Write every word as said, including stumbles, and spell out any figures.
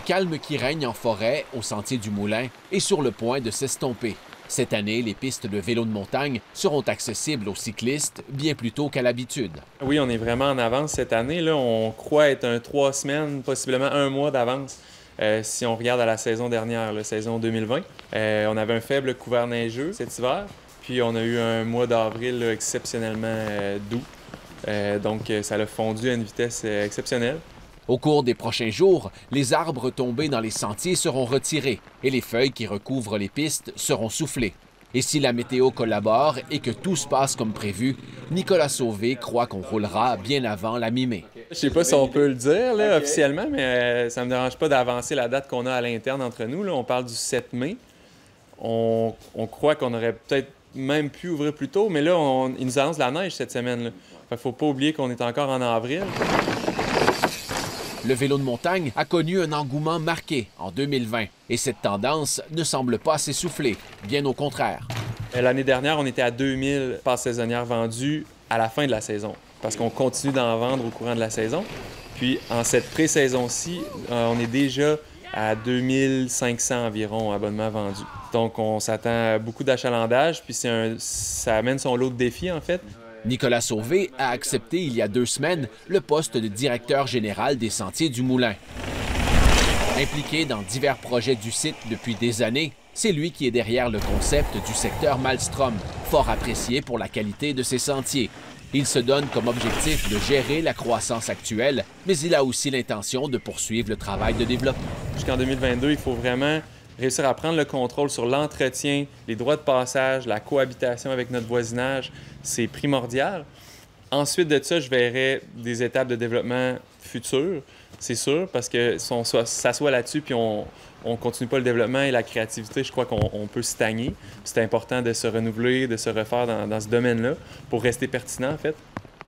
calme qui règne en forêt, au sentier du Moulin, est sur le point de s'estomper. Cette année, les pistes de vélo de montagne seront accessibles aux cyclistes bien plus tôt qu'à l'habitude. Oui, on est vraiment en avance cette année. Là, on croit être un trois semaines, possiblement un mois d'avance. Euh, si on regarde à la saison dernière, la saison deux mille vingt, euh, on avait un faible couvert neigeux cet hiver. Puis on a eu un mois d'avril exceptionnellement euh, doux. Euh, donc ça a fondu à une vitesse euh, exceptionnelle. Au cours des prochains jours, les arbres tombés dans les sentiers seront retirés et les feuilles qui recouvrent les pistes seront soufflées. Et si la météo collabore et que tout se passe comme prévu, Nicolas Sauvé croit qu'on roulera bien avant la mi-mai. Je sais pas si on peut le dire là, officiellement, mais euh, ça me dérange pas d'avancer la date qu'on a à l'interne entre nous. Là. On parle du sept mai. On, on croit qu'on aurait peut-être même pu ouvrir plus tôt, mais là, on, il nous annonce la neige cette semaine. Là. Fait, faut pas oublier qu'on est encore en avril. Le vélo de montagne a connu un engouement marqué en deux mille vingt et cette tendance ne semble pas s'essouffler, bien au contraire. L'année dernière, on était à deux mille passes saisonnières vendues à la fin de la saison parce qu'on continue d'en vendre au courant de la saison. Puis en cette pré-saison-ci, on est déjà à deux mille cinq cents environ abonnements vendus. Donc on s'attend à beaucoup d'achalandage, puis c'est un, ça amène son lot de défis en fait. Nicolas Sauvé a accepté il y a deux semaines le poste de directeur général des Sentiers du Moulin. Impliqué dans divers projets du site depuis des années, c'est lui qui est derrière le concept du secteur Maelstrom, fort apprécié pour la qualité de ses sentiers. Il se donne comme objectif de gérer la croissance actuelle, mais il a aussi l'intention de poursuivre le travail de développement. Jusqu'en deux mille vingt-deux, il faut vraiment réussir à prendre le contrôle sur l'entretien, les droits de passage, la cohabitation avec notre voisinage, c'est primordial. Ensuite de ça, je verrai des étapes de développement futures, c'est sûr, parce que si on s'assoit là-dessus puis on ne continue pas le développement et la créativité, je crois qu'on peut stagner. C'est important de se renouveler, de se refaire dans, dans ce domaine-là pour rester pertinent, en fait.